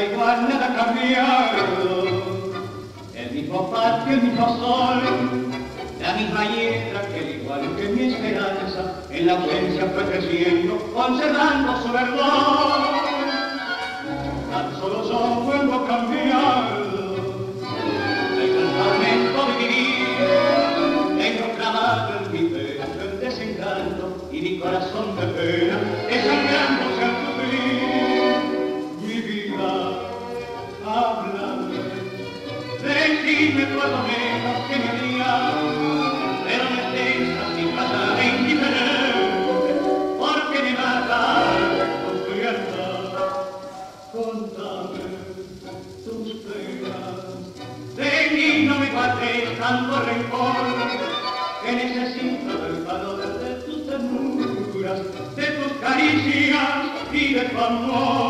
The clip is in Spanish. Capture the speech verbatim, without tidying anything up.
igual, nada ha cambiado. El mismo patio, el mismo sol, la misma hiedra que al igual que mi esperanza, en la ausencia fue creciendo, conservando su verdor. Tan solo yo vuelvo a cambiar, el tormento de vivir, tengo clavado en mi pecho el desencanto y mi corazón de pena desangrándose al sufrir. Mi vida, háblame, decime por lo menos que me digas, pero no estés así pasada e indiferente, porque me mata con tu libertad. Contame tus penas, de mí no me guardes tanto rencor, que necesito del valor de tus ternuras, de tus caricias y de tu amor.